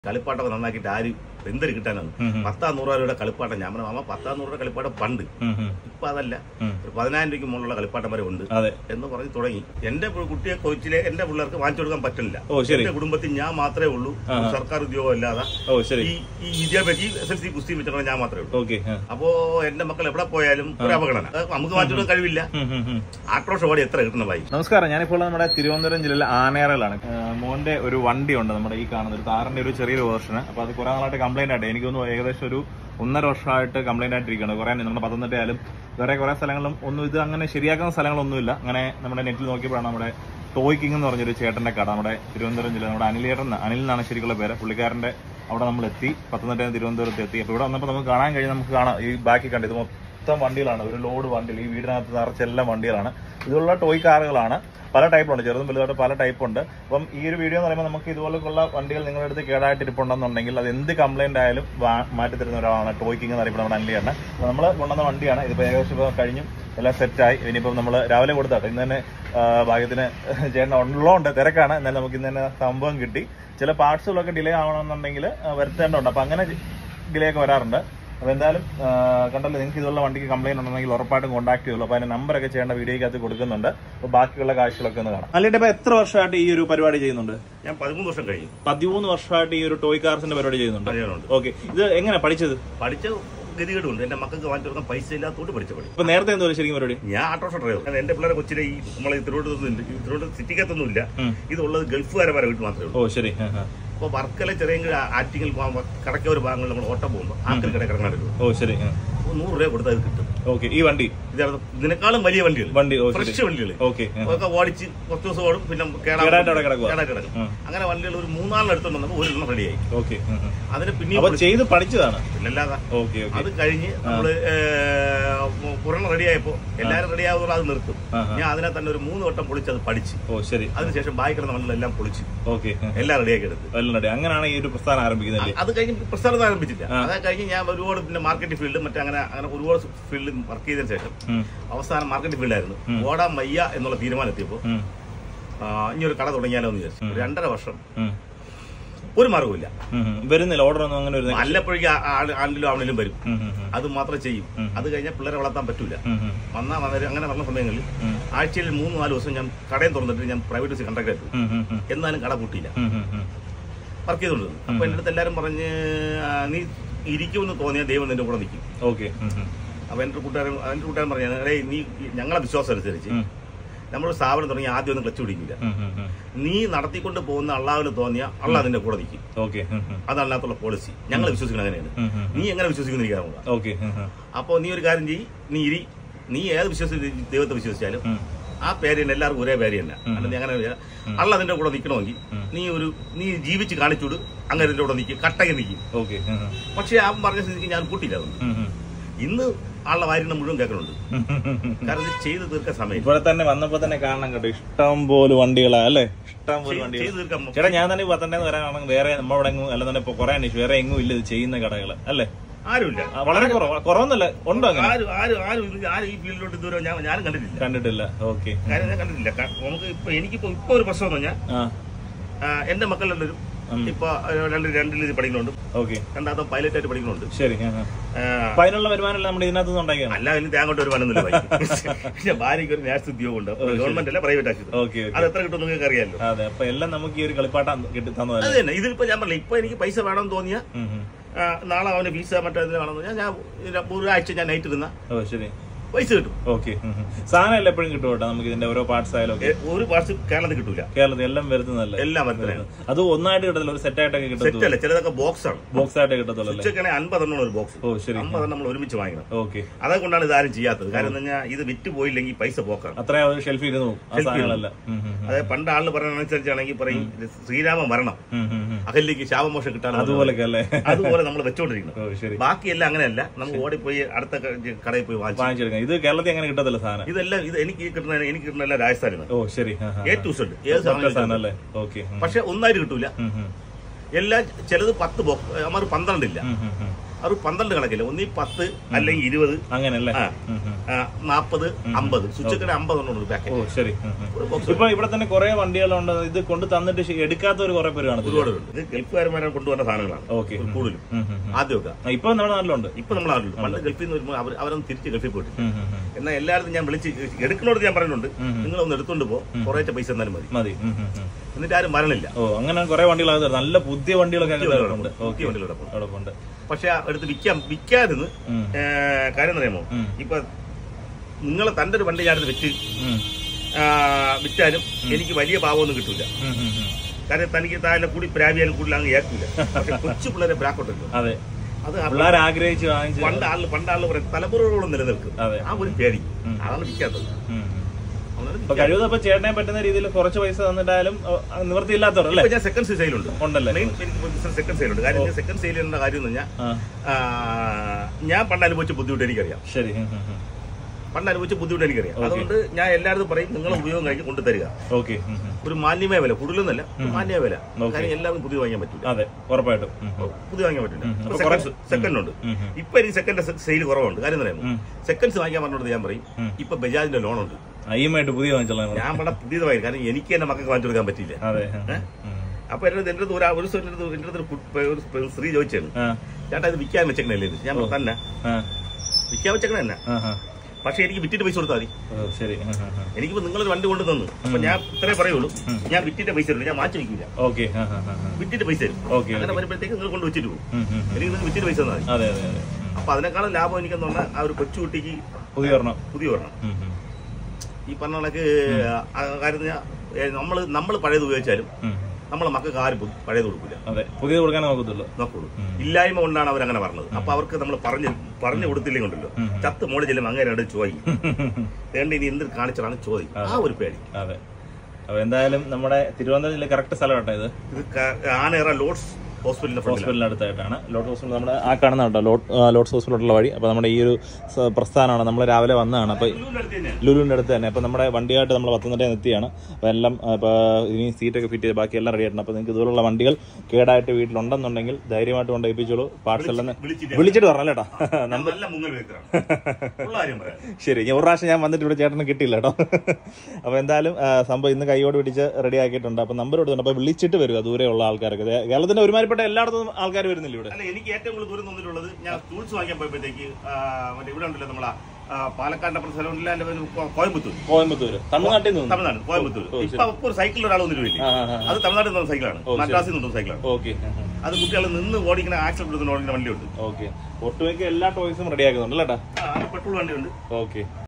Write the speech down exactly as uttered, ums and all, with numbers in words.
കളിപ്പാട്ടൊക്കെ നന്നാക്കിയിട്ട് ആര് എന്തൊരു കിട്ടാനാണ് പത്താം നൂറ് രൂപയുടെ കളിപ്പാട്ടം. ഞാൻ പറഞ്ഞ മാമ പത്താം നൂറ് രൂപയുടെ കളിപ്പാട്ടം പണ്ട്, ഇപ്പൊ അതല്ല, ഒരു പതിനായിരം രൂപയ്ക്ക് മുകളിലുള്ള കളിപ്പാട്ടം വരെ ഉണ്ട് എന്ന് പറഞ്ഞ് തുടങ്ങി. എന്റെ കുട്ടിയെ കൊച്ചിലെ എന്റെ പിള്ളേർക്ക് വാങ്ങിച്ചു കൊടുക്കാൻ പറ്റില്ല. എന്റെ കുടുംബത്തിൽ ഞാൻ മാത്രമേ ഉള്ളൂ, സർക്കാർ ഉദ്യോഗം അല്ലാതെ ഈ വിദ്യാഭ്യാസ എസ് എൽ സി പുസ്തകം വെച്ചിട്ടുള്ള ഞാൻ മാത്രമേ ഉള്ളൂ. അപ്പോ എന്റെ മക്കൾ എവിടെ പോയാലും ഒരു അപകടന, നമുക്ക് വാങ്ങിച്ചു കൊടുക്കാൻ കഴിവില്ല. ആക്രോഷ ഓടി എത്ര കിട്ടുന്ന ഭായി. നമസ്കാരം, ഞാനിപ്പോൾ നമ്മുടെ തിരുവനന്തപുരം ജില്ലയിലെ ആനേറയിലാണ്. മോന്റെ ഒരു വണ്ടിയുണ്ട്, നമ്മുടെ ഈ കാണുന്ന ഒരു താറിന്റെ ഒരു ചെറിയൊരു വേർഷന്. അപ്പൊ അത് കുറെ നാളായിട്ട് കംപ്ലൈന്റ് ആയിട്ട്, എനിക്ക് തോന്നുന്നു ഏകദേശം ഒരു ഒന്നര വർഷമായിട്ട് കംപ്ലൈന്റ് ആയിട്ടിരിക്കുകയാണ്. കുറെ നമ്മുടെ പത്തനംതിട്ടയാലും വേറെ കുറെ സ്ഥലങ്ങളും ഒന്നും ഇത് അങ്ങനെ ശരിയാക്കുന്ന സ്ഥലങ്ങളൊന്നുമില്ല. അങ്ങനെ നമ്മുടെ നെറ്റിൽ നോക്കിയപ്പോഴാണ് നമ്മുടെ ടോയ് കിങ് എന്ന് പറഞ്ഞൊരു ചേട്ടന്റെ കട, നമ്മുടെ തിരുവനന്തപുരം ജില്ല, നമ്മുടെ അനിലേട്ടൻ, അനിൽ എന്നാണ് ശരിക്കുള്ള പേര്. പുള്ളിക്കാരന്റെ അവിടെ നമ്മൾ എത്തി, പത്തനംതിട്ട തിരുവനന്തപുരത്ത് എത്തി. അപ്പൊ ഇവിടെ വന്നപ്പോൾ നമുക്ക് കാണാൻ കഴിയും, നമുക്ക് കാണാം ഈ ബാക്കി കണ്ട് ഇത് മൊത്തം വണ്ടികളാണ്, ഒരു ലോഡ് വണ്ടികൾ, ഈ വീടിനകത്ത് നിറച്ചെല്ലാം വണ്ടികളാണ്. ഇതുള്ള ടോയ് കാറുകളാണ്, പല ടൈപ്പുണ്ട്, ചെറുതും വലുതായിട്ട് പല ടൈപ്പുണ്ട്. അപ്പം ഈ ഒരു വീഡിയോ എന്ന് പറയുമ്പോൾ നമുക്ക് ഇതുപോലുള്ള വണ്ടികൾ നിങ്ങളുടെ അടുത്ത് കേടായിട്ട് ഇരിപ്പുണ്ടെന്നുണ്ടെങ്കിൽ അത് എന്ത് കംപ്ലൈന്റ് ആയാലും മാറ്റി തരുന്ന ഒരാളാണ് ടോയ് കിങ് എന്ന് അറിയപ്പെടുന്ന നമ്മുടെ അനിലാണ്. നമ്മൾ കൊണ്ടുവന്ന വണ്ടിയാണ്. ഇതിപ്പോൾ ഏകദേശം ഇപ്പോൾ കഴിഞ്ഞും എല്ലാം സെറ്റായി. ഇനിയിപ്പം നമ്മൾ രാവിലെ കൊടുത്താട്ടെ, ഇന്ന് തന്നെ ഭാഗ്യത്തിന് ചേട്ടൻ ഉള്ളതുകൊണ്ട് തിരക്കാണ്, എന്നാലും നമുക്ക് ഇന്ന് തന്നെ സംഭവം കിട്ടി. ചില പാർട്സുകളൊക്കെ ഡിലേ ആവണമെന്നുണ്ടെങ്കിൽ വരുത്തേണ്ടതുണ്ട്, അപ്പം അങ്ങനെ ഡിലേ ഒക്കെ വരാറുണ്ട്. അപ്പോൾ എന്തായാലും കണ്ടല്ലോ, നിങ്ങൾക്ക് ഇതുള്ള വണ്ടിക്ക് കംപ്ലൈന്റ് ഉണ്ടെങ്കിൽ ഉറപ്പായിട്ടും കോൺടാക്ട് ചെയ്യുള്ളൂ. അപ്പോൾ അതിന്റെ നമ്പറൊക്കെ ചെയ്യേണ്ട വീഡിയോക്കകത്ത് കൊടുക്കുന്നുണ്ട്. അപ്പോൾ ബാക്കിയുള്ള കാഴ്ചകളൊക്കെ ഒന്ന് കാണാം. അല്ലെ, ഇപ്പൊ എത്ര വർഷമായിട്ട് ഈ ഒരു പരിപാടി ചെയ്യുന്നുണ്ട്? ഞാൻ പതിമൂന്ന് വർഷം കഴിയും. പതിമൂന്ന് വർഷമായിട്ട് ഈ ഒരു ടോയ് കാർസിന്റെ പരിപാടി ചെയ്യുന്നുണ്ട്. ഓക്കെ, ഇത് എങ്ങനെ പഠിച്ചത്? പഠിച്ച ഗതികേടുണ്ട്, എന്റെ മക്കൾക്ക് വാങ്ങിച്ചു കൊടുക്കാൻ പൈസ ഇല്ലാത്തോട്ട് പഠിച്ച പണി. ഇപ്പൊ നേരത്തെ എന്തോ ശരിക്കും പരിപാടി? ഞാൻ ഓട്ടോറിക്ഷ ഡ്രൈവർ. എന്റെ പിള്ളേരെ കൊച്ചിലെ ഈ നമ്മളെ തിരുവനന്തപുരത്ത് തിരുവനന്തപുരം സിറ്റിക്കകത്തൊന്നും ഇല്ല, ഇതുള്ളത് ഗൾഫുകാരെ വരെ വീട്ടിൽ മാത്രമേ ഉള്ളൂ. ഓ ശരി. അപ്പൊ വർക്കല ചെറിയ ആറ്റിങ്ങിൽ പോകുമ്പോൾ കടയ്ക്ക ഒരു ഭാഗങ്ങളിൽ നമ്മൾ ഓട്ടം പോകുമ്പോൾ ആക്കിൽ കട കിടങ്ങാൻ. ഓ ശരി. നൂറ് രൂപ കൊടുത്താൽ അത് കിട്ടും. ഓക്കെ, ഈ വണ്ടി ഇതിനേക്കാളും വലിയ വണ്ടികൾ, വണ്ടി ഫ്രഷ് വണ്ടികൾ. ഓക്കെ, അതൊക്കെ ഓടിച്ച് കുറച്ച് ദിവസം ഓടും, പിന്നെ കേടായിട്ട് കിടക്കും. അങ്ങനെ വണ്ടികൾ ഒരു മൂന്നാളിന് എടുത്തോണ്ട് വന്നപ്പോൾ ഒരു എണ്ണം റെഡിയായി. ഓക്കെ, അതിന് പിന്നെ ചെയ്ത് പഠിച്ചതാണ്. പിന്നല്ലാതെ അത് കഴിഞ്ഞ് നമ്മള് പുറം റെഡിയായപ്പോ എല്ലാരും റെഡിയാകുമ്പോൾ അത് നിർത്തും. ഞാൻ അതിനെ തന്നെ ഒരു മൂന്ന് വട്ടം പൊളിച്ച് അത് പഠിച്ചു. ഓ ശരി. അതിനുശേഷം ബാക്കി കിടന്ന വണ്ടികളെല്ലാം പൊളിച്ചു. ഓക്കെ, എല്ലാം റെഡിയാക്കി എടുത്തു. അങ്ങനെയാണ് ഈ ഒരു പ്രസ്ഥാനം ആരംഭിക്കുന്നത്. അത് കഴിഞ്ഞ് പ്രസ്ഥാനം ആരംഭിച്ചില്ല. അത് കഴിഞ്ഞ് ഞാൻ ഒരുപാട് പിന്നെ മാർക്കറ്റിംഗ് ഫീൽഡ് മറ്റേ അങ്ങനെ അങ്ങനെ ഒരുപാട് ഫീൽഡിൽ വർക്ക് ചെയ്തതിനു ശേഷം അവസാനം മാർക്കറ്റിംഗ് ഫീൽഡായിരുന്നു. ഓടാൻ വയ്യ എന്നുള്ള തീരുമാനം എത്തിയപ്പോ ഇനി ഒരു കട തുടങ്ങിയാലോ എന്ന് വിചാരിച്ചു. രണ്ടര വർഷം ഒരു മാർഗമില്ല, വരുന്നില്ല ഓർഡർ ഒന്നും. അങ്ങനെ വല്ലപ്പോഴേക്കും ആണ്ടിലും ആവണിലും വരും, അത് മാത്രം ചെയ്യും. അത് കഴിഞ്ഞാൽ പിള്ളേരെ വളർത്താൻ പറ്റൂല. വന്നാൽ വന്ന അങ്ങനെ വന്ന സമയങ്ങളിൽ ആഴ്ചയിൽ മൂന്ന് നാല് ദിവസം ഞാൻ കടയും തുറന്നിട്ട് ഞാൻ പ്രൈവറ്റ് ബസ് കണ്ടക്ടർ ആയിരുന്നു. എന്നാലും കട പൂട്ടിയില്ല, വർക്ക് ചെയ്തോണ്ടിരുന്നു. അപ്പൊ എന്റെ അടുത്ത് എല്ലാരും പറഞ്ഞ് നീ ഇരിക്കുമെന്ന് തോന്നിയാൽ ദൈവം നിന്റെ കൂടെ നിൽക്കും. ഓക്കെ. അപ്പൊ എന്റെ കൂട്ടുകാരൻ എന്റെ കൂട്ടുകാരൻ പറഞ്ഞു, അടേ നീ ഞങ്ങളെ വിശ്വാസം അനുസരിച്ച് നമ്മളൊരു സ്ഥാപനം തുടങ്ങി ആദ്യം ഒന്നും ക്ലച്ച് പിടിക്കില്ല. നീ നടത്തിക്കൊണ്ട് പോകുന്ന അള്ളാഹുവിന് തോന്നിയ അള്ളാഹ് നിന്റെ കൂടെ നിൽക്കും. അതല്ലാത്തുള്ള പോളിസി ഞങ്ങൾ വിശ്വസിക്കണം. അങ്ങനെയാണ്. നീ എങ്ങനെ വിശ്വസിക്കുന്ന എനിക്കറിയാം. അപ്പൊ നീ ഒരു കാര്യം ചെയ്യ്, നീ ഇരി, നീ ഏത് വിശ്വസിച്ച് ദൈവത്തെ വിശ്വസിച്ചാലും ആ പേര് തന്നെ എല്ലാവർക്കും ഒരേ പേര് തന്നെ. അല്ലെങ്കിൽ അങ്ങനെ അള്ള അതിന്റെ കൂടെ നിൽക്കണമെങ്കിൽ നീ ഒരു നീ ജീവിച്ച് കാണിച്ചുവിട്, അങ്ങനെ എന്റെ കൂടെ നിൽക്കും, കട്ടയ്ക്ക് നിൽക്കും. പക്ഷെ അവൻ പറഞ്ഞ സ്ഥിതിക്ക് ഞാൻ കൂട്ടിയില്ല. ഇന്ന് ആളുടെ വാരിനെ മുഴുവൻ കേൾക്കുന്നുണ്ട്, കാരണം ഇത് ചെയ്ത് തീർക്കാൻ സമയം. ഇവിടെ തന്നെ വന്നപ്പോ തന്നെ കാണണം കേട്ടോ, ഇഷ്ടം പോലെ വണ്ടികളാ അല്ലേ, ഇഷ്ടം പോലെ വണ്ടികൾ. ചേട്ടാ, ഞാൻ തന്നെ പത്തനംതിട്ട വരാനാണെങ്കിൽ വേറെ നമ്മളവിടെ എങ്ങും അല്ലെന്നെ ഇപ്പൊ കുറെ അന്വേഷിച്ചു, വേറെ എങ്ങും ഇല്ല ഇത് ചെയ്യുന്ന കടകള് അല്ലേ? ആരുമില്ല, വളരെ കുറവ്. കുറവൊന്നല്ല, ഉണ്ടോ? ആരും ആരും ആരും ആരും ഈ ഫീൽഡിലോട്ട് ഇതുവരെ ഞാൻ ഞാനും കണ്ടിട്ടില്ല കണ്ടിട്ടില്ല ഓക്കെ, കാര്യം ഞാൻ കണ്ടിട്ടില്ല. നമുക്ക് ഇപ്പൊ എനിക്കിപ്പോ ഇപ്പൊ ഒരു പ്രശ്നം എന്ന് പറഞ്ഞാൽ എന്റെ മക്കളെല്ലാവരും ഇപ്പൊ രണ്ട് രണ്ടിൽ പഠിക്കുന്നുണ്ട്. ഓക്കെ, രണ്ടാമത്തെ പൈലറ്റ് ആയിട്ട് പഠിക്കുന്നുണ്ട്. ശരി. അപ്പൊ അതിനുള്ള വരുമാനം നമ്മുടെ ഇതിനകത്ത് ഉണ്ടാക്കിയാണ്. അല്ല, അതിന് തേങ്ങോട്ട് വരുമാനമൊന്നുമില്ല. പക്ഷെ ഭാര്യയ്ക്ക് ഒരു നേഴ്സ് ഉദ്യോഗം ഉണ്ട്, ഗവൺമെന്റ് അല്ല പ്രൈവറ്റ് ആക്കി. ഓക്കെ, അത് എത്ര കിട്ടും നിങ്ങൾക്ക് അറിയാലോ. അതെ, അപ്പൊ എല്ലാം നമുക്ക് ഈ ഒരു കളിപ്പാട്ടം കിട്ടി തന്നു. അത് തന്നെ. ഇതിപ്പോ ഞാൻ പറഞ്ഞില്ല, ഇപ്പൊ എനിക്ക് പൈസ വേണമെന്ന് തോന്നിയ നാളെ അവന് വിസ മറ്റേ വേണമെന്ന് ഞാൻ ഞാൻ ഒരാഴ്ച ഞാൻ നൈറ്റ് ഇരുന്ന ശരി പൈസ കിട്ടും. ഓക്കെ, സാധനം എല്ലാം എപ്പോഴും കിട്ടും കേട്ടോ. നമുക്ക് ഇതിന്റെ ഓരോ പാർട്സ് ആയാലും ഒരു പാർട്സ് കേരളത്തിൽ കിട്ടൂല. കേരളത്തിൽ എല്ലാം വരുന്നതല്ല, എല്ലാം വരുന്നത്. അത് ഒന്നായിട്ട് കിട്ടത്തില്ല, ഒരു സെറ്റ് ആയിട്ടൊക്കെ കിട്ടത്തില്ല. ചിലതൊക്കെ ബോക്സ് ആണ്, ബോക്സ് ആയിട്ട് കിട്ടത്തുള്ളൂ. അൻപതെണ്ണം ഒരു ബോക്സ്. ഓ ശരി. അമ്പതെണ്ണം നമ്മൾ ഒരുമിച്ച് വാങ്ങണം. ഓക്കെ, അതുകൊണ്ടാണ് ഇതാരും ചെയ്യാത്തത്. കാരണം എന്താ പറഞ്ഞാൽ ഇത് വിറ്റ് പോയില്ലെങ്കിൽ പൈസ പോക്കാണ്. അത്രയും ഷെൽഫിൽ ഇരുന്നു. അതായത് പണ്ട് ആളിന് പറയുന്നതനുസരിച്ചാണെങ്കിൽ പറയും ശ്രീരാമ മരണം അകലിലേക്ക് ശാപമോഷം കിട്ടാൻ, അതുപോലെ അതുപോലെ നമ്മൾ വെച്ചോണ്ടിരിക്കണം. ബാക്കിയെല്ലാം അങ്ങനെയല്ല, നമുക്ക് ഓടിപ്പോയി അടുത്ത കടയിൽ പോയി വാങ്ങിച്ചെടുക്കാം. ഇത് കേരളത്തിൽ അങ്ങനെ കിട്ടത്തില്ല സാധനം. ഇതെല്ലാം ഇത് എനിക്ക് കിട്ടുന്ന എനിക്ക് കിട്ടുന്ന എല്ലാം രാജസ്ഥാനിൽ. ഓ ശരി. എ ടു സെഡ് ഏത് സാധനം. പക്ഷെ ഒന്നായിട്ട് കിട്ടൂല. എല്ലാം ചിലത് പത്ത് ബോക്സ്, അമ്മ പന്ത്രണ്ടില്ല. അത് പന്ത്രണ്ട് കണക്കില്ല, ഒന്നീ പത്ത് അല്ലെങ്കിൽ ഇരുപത് അങ്ങനല്ലേ, നാപ്പത് അമ്പത് സ്വിച്ച് അമ്പത് ഉണ്ട് പാക്കറ്റ്. ഓ ശരി. ഇപ്പൊ ഇവിടെ തന്നെ കുറെ വണ്ടികളുണ്ട്, ഇത് കൊണ്ട് തന്നിട്ട് എടുക്കാത്തവർ കുറെ പേര് കാണും. ഒരുപാട് ഇത് ഗൾഫുകാരന്മാരെ കൊണ്ടുവന്ന സാധനങ്ങളാണ് ഓക്കെ കൂടുതലും. ആദ്യമൊക്കെ ഇപ്പൊ നമ്മുടെ നാട്ടിലുണ്ട്, ഇപ്പൊ നമ്മുടെ നാട്ടിലുണ്ട്. പണ്ട് ഗൾഫിൽ നിന്ന് വരുമ്പോൾ അവർ അവരൊന്ന് തിരിച്ച് ഗൾഫിൽ പോയിട്ട്. എന്നാൽ എല്ലാവരും ഞാൻ വിളിച്ച് എടുക്കുന്നോട് ഞാൻ പറഞ്ഞിട്ടുണ്ട്, നിങ്ങളൊന്ന് എടുത്തോണ്ട് പോ, കുറേശ്ശെ പൈസ എന്നാലും മതി മതി എന്നിട്ട് ആരും മരണില്ല. ഓ അങ്ങനെ കുറെ വണ്ടികളൊക്കെ നല്ല പുതിയ വണ്ടികളൊക്കെ പുതിയ വണ്ടികളോടൊപ്പം. പക്ഷെ എടുത്ത് വിൽക്കാൻ വിൽക്കാതിന്ന് കാര്യം അറിയാമോ, ഇപ്പൊ നിങ്ങളെ തന്റെ ഒരു വണ്ടി ഞാനത് വിറ്റ് വിറ്റാലും എനിക്ക് വലിയ പാവമൊന്നും കിട്ടൂല. കാരണം തനിക്ക് താഴെ കൂടി പ്രാവിയാലും കൂടുതൽ അങ്ങ് ഏൽക്കില്ല. പക്ഷെ കൊച്ചു പിള്ളേരെ ബ്രാക്കോട്ടല്ലോ, അത് ആഗ്രഹിച്ച് പണ്ട് ആള് പണ്ടാള് പറയും തലമുറകളോളം നിലനിൽക്കും. ആ ഒരു പേടി അതാണ് വിൽക്കാത്തത്. കഴിവതപ്പോ ചേട്ടനെ പറ്റുന്ന രീതിയിൽ കുറച്ച് പൈസ തന്നിട്ടായാലും നിവൃത്തിയില്ലാത്തവർ അല്ലേ? ഞാൻ സെക്കൻഡ് സെയിലുണ്ട് ഉണ്ടല്ലോ, മെയിൻ സെക്കൻഡ് സെയിലുണ്ട്. കാര്യം സെക്കൻഡ് സെയിലിന്റെ കാര്യം എന്ന് പറഞ്ഞാൽ ഞാൻ പണ്ട് അനുഭവിച്ച ബുദ്ധിമുട്ട് എനിക്കറിയാം. ശരി, പണ്ട് അനുഭവിച്ച ബുദ്ധിമുട്ട് എനിക്കറിയാം. അതുകൊണ്ട് ഞാൻ എല്ലാവരും പറയും നിങ്ങൾ ഉപയോഗം കഴിഞ്ഞ് കൊണ്ടു തരിക. ഓക്കെ, ഒരു മാന്യമായ വില, കൂടുതലൊന്നല്ല മാന്യമായ വില. കാര്യം എല്ലാവർക്കും പുതിയ വാങ്ങാൻ പറ്റില്ല. അതെ, ഉറപ്പായിട്ടും പുതിയ വാങ്ങാൻ പറ്റില്ല. സെക്കൻഡ് ഉണ്ട്. ഇപ്പൊ എനിക്ക് സെക്കൻഡ് സെയിൽ കുറവുണ്ട്. കാര്യം പറയാമോ, സെക്കൻഡ്സ് വാങ്ങിക്കാൻ പറഞ്ഞോണ്ട് ഞാൻ പറയും ഇപ്പൊ ബജാജിന്റെ ലോൺ ഉണ്ട്, അയ്യമായിട്ട് പുതിയ വാങ്ങിച്ചോളാം. ഞാൻ ഇവിടെ പുതിയതായി, കാരണം എനിക്ക് തന്നെ മക്കൾക്ക് വാങ്ങിച്ചു കൊടുക്കാൻ പറ്റില്ല. അപ്പൊ എന്റെ എന്റെ അടുത്ത് ഒരു എന്റെ അടുത്ത് ഒരു സ്ത്രീ ചോദിച്ചാണ്, ചേട്ടാ ഇത് വിൽക്കാൻ വെച്ചേക്കണല്ലേ? ഇത് ഞാൻ തന്നെ വിൽക്കാൻ വെച്ചേക്കണ തന്നെ, പക്ഷെ എനിക്ക് വിറ്റിട്ട് പൈസ കൊടുത്താൽ മതി. ശരി, എനിക്കിപ്പോ നിങ്ങളൊരു വണ്ടി കൊണ്ടു തന്നു, അപ്പൊ ഞാൻ ഇത്രേ പറയുള്ളൂ, ഞാൻ വിറ്റിന്റെ പൈസ തരും, ഞാൻ മാറ്റി വയ്ക്കില്ല. ഓക്കെ, വിറ്റിട്ട് പൈസ തരും. അങ്ങനെ വരുമ്പോഴത്തേക്ക് നിങ്ങൾ കൊണ്ട് വെച്ചിട്ട് പോകും. എനിക്ക് നിങ്ങൾ വിറ്റിട്ട് പൈസ തന്നാൽ മതി. അപ്പൊ അതിനേക്കാളും ലാഭം എനിക്കെന്ന് പറഞ്ഞാൽ ആ ഒരു കൊച്ചുകുട്ടിക്ക് പുതിയ ഒരെണ്ണം പുതിയ ഒരെണ്ണം ഈ പറഞ്ഞ കണക്ക് കാര്യം നമ്മള് നമ്മള് പഴയത് ഉപയോഗിച്ചാലും നമ്മളെ മക്കൾക്ക് ആരും പഴയത് കൊടുക്കില്ല. അതെ, പുതിയത് കൊടുക്കാൻ നോക്കത്തുള്ളൂ നോക്കുള്ളൂ. ഇല്ലായ്മ കൊണ്ടാണ് അവരങ്ങനെ പറഞ്ഞത്. അപ്പൊ അവർക്ക് നമ്മൾ പറഞ്ഞു പറഞ്ഞു കൊടുത്തില്ലെങ്കിൽ ഉണ്ടല്ലോ, ചത്ത് മോളിൽ ചെല്ലും അങ്ങനെ ചോദിക്കും, വേണ്ട ഇനി എന്ത് കാണിച്ചാണ് ചോദിക്കും. ആ ഒരു പേടി. അതെ, അപ്പൊ എന്തായാലും നമ്മുടെ തിരുവനന്തപുരം ജില്ല കറക്റ്റ് സ്ഥലം കേട്ടോ ഇത്. ഇത് ആനേറ ലോഡ്സ് ഹോസ്പിറ്റലിന്റെ ഹോസ്പിറ്റലിന് അടുത്തായിട്ടാണ്. ലോട്ട് ഹോസ്പിറ്റൽ നമ്മുടെ ആ കാണുന്ന കേട്ടോ, ലോട്ട് ലോട്ട്സ് ഹോസ്പിറ്റലുള്ള വഴി. അപ്പോൾ നമ്മുടെ ഈ ഒരു പ്രസ്ഥാനമാണ്, നമ്മൾ രാവിലെ വന്നതാണ്. അപ്പോൾ ലുലുവിൻ്റെ അടുത്ത് തന്നെ. അപ്പോൾ നമ്മുടെ വണ്ടിയായിട്ട് നമ്മൾ പത്തനംതിട്ടയിൽ എത്തിയാണ്. അപ്പോൾ എല്ലാം ഇപ്പോൾ ഇനി സീറ്റൊക്കെ ഫിറ്റ് ചെയ്ത് ബാക്കി എല്ലാം റെഡി ആയിട്ടുണ്ട്. അപ്പോൾ നിങ്ങൾക്ക് ഇതുപോലുള്ള വണ്ടികൾ കേടായിട്ട് വീട്ടിലുണ്ടെന്നുണ്ടെങ്കിൽ ധൈര്യമായിട്ട് കൊണ്ട് ഏൽപ്പിച്ചോളൂ. പാർട്സ് എല്ലാം വിളിച്ചിട്ട് പറഞ്ഞല്ലോ കേട്ടോ. ശരി, ഞാൻ ഒരു പ്രാവശ്യം ഞാൻ വന്നിട്ട് ഇവിടെ ചേട്ടന് കിട്ടിയില്ല കേട്ടോ. അപ്പോൾ എന്തായാലും സംഭവം ഇന്ന് കൈയോട് പിടിച്ച് റെഡി ആക്കിയിട്ടുണ്ട്. അപ്പോൾ നമ്പർ കൊടുത്തിട്ടുണ്ട്. അപ്പോൾ വിളിച്ചിട്ട് വരിക ദൂരെയുള്ള ആൾക്കാരൊക്കെ. കേരളത്തിന്റെ ഒരുമാതിരി എല്ലായിടത്തും ആൾക്കാർ വരുന്നില്ല ഇവിടെ. അല്ല, എനിക്ക് ഏറ്റവും കൂടുതൽ ദൂരം തോന്നിയിട്ടുള്ളത് ഞാൻ ടൂൾസ് വാങ്ങിക്കാൻ പോയപ്പോഴത്തേക്ക് മറ്റേ ഇവിടെ ഉണ്ടല്ലോ നമ്മളെ പാലക്കാടിന്റെ സ്ഥലമില്ല, കോയമ്പത്തൂർ കോയമ്പത്തൂർ തമിഴ്നാട്ടിൽ നിന്ന് തമിഴ്നാട് കോയമ്പത്തൂർ. ഇപ്പൊ ഒരു സൈക്കിളിൽ ഒരാൾ വന്നിട്ട് അത് തമിഴ്നാട്ടിൽ നിന്ന് സൈക്കിളാണ്, മദ്രാസിൽ നിന്നുള്ള സൈക്കിളാണ്. ഓക്കെ, അത് കുട്ടികൾ നിന്ന് ഓടിക്കുന്ന ആക്സിഡന്റ് ഓടിക്കുന്ന വണ്ടിയുണ്ട്. ഓക്കെ, ഒട്ടുമിക്ക എല്ലാ ടോയ്സും റെഡി ആക്കുന്നുണ്ട് കേട്ടോ. പെട്രോൾ വണ്ടിയുണ്ട്. ഓക്കെ.